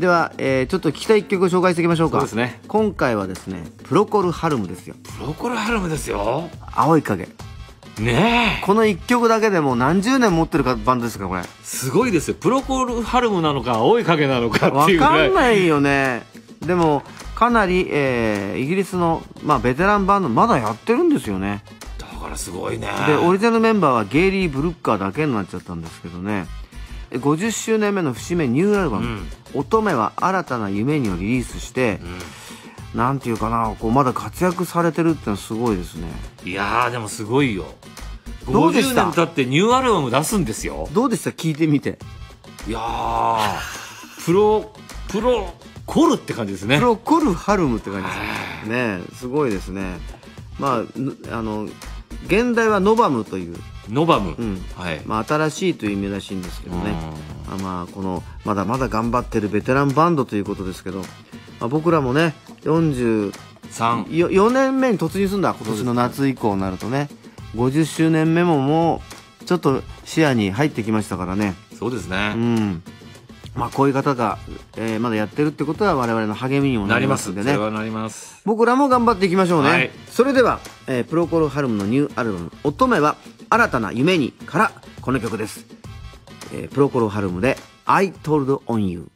では、ちょっと聞きたい一曲を紹介していきましょうか。 そうですね。 今回はですね、プロコル・ハルムですよ。 プロコル・ハルムですよ。 青い影。 ねえ。 この一曲だけでもう何十年持ってるバンドですか、これ。 すごいですよ。プロコル・ハルムなのか、青い影なのかっわていうぐらい。 かんないよね。でも、かなり、イギリスの、ベテランバンド、まだやってるんですよね。 だからすごいね。 で、オリジナルメンバーはゲイリー・ブルッカーだけになっちゃったんですけどね。50周年目の節目ニューアルバム、乙女は新たな夢にをリリースして、なんていうかな、こうまだ活躍されてるってのはすごいですね。 いやー、でもすごいよ。50 どうでした年経ってニューアルバム出すんですよ。 どうでした聞いてみて。 いやー、プロコルって感じですね。 プロコル・ハルムって感じですね。すごいですね。現代はノバムという、 ノバム。 はい。新しいという意味らしいんですけどね。この、まだまだ頑張ってるベテランバンドということですけど、僕らもね、4年目に突入するんだ。今年の夏以降になるとね。50周年目ももう、ちょっと視野に入ってきましたからね。 そうですね。 こういう方が、まだやってるってことは我々の励みにもなりますんでね。 それはなります。 僕らも頑張っていきましょうね。 はい、 それでは、プロコル・ハルムのニューアルバム、乙女は新たな夢にからこの曲です。プロコル・ハルムで I Told on You。